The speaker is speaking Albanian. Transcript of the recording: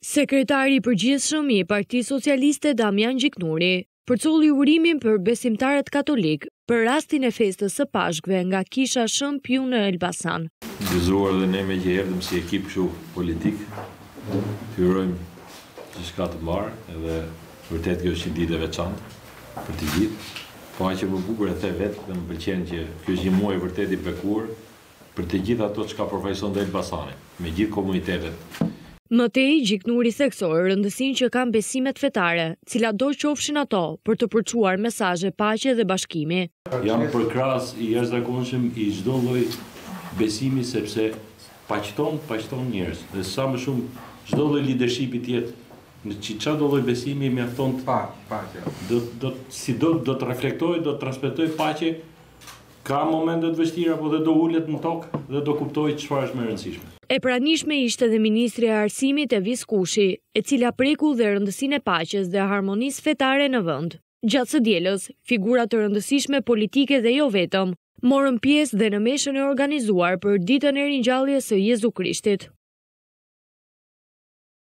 Sekretari i përgjithshëm i Partisë Socialiste Damian Gjiknuri përcolli urimin për besimtarët katolik për rastin e festës së Pashkve nga Kisha Shën Pju në Elbasan. Gëzuar dhe ne me që erdhëm si ekip kështu politik, të urojmë gjithçka të mbarë, edhe vërtet kjo është një ditë e veçantë për të gjithë. Paqe më bukur e the vetë dhe më pëlqen që kjo është një muaj vërtet i bekuar për të gjithë ato që ka përfaqëson dhe Elbasani, me gjithë komunitetet. Mëtej, Gjiknuri theksoi rëndësinë që kanë besimet fetare, cilat do qofshin ato për të përçuar mesazhe paqe dhe bashkimi. Jam përkrahas i jashtëzakonshëm i çdo lloj besimi sepse paqton njerëz. Dhe sa më shumë çdo lloj leadershipi tjetër, në çdo lloj besimi mjafton paqe. Do të reflektojë, do të transmetoj paqe. Ka momente të vështira, po dhe do ulet në tokë dhe do kuptoj çfarë është më e rëndësishme. E pranishme ishte dhe Ministri e Arsimit Evis Kushi, e cila preku dhe rëndësinë e paqes dhe harmonisë fetare në vend. Gjatë së dielës, figura të rëndësishme politike dhe jo vetëm, morën pjesë dhe në meshën e organizuar për ditën e ringjalljes së Jezu Krishtit.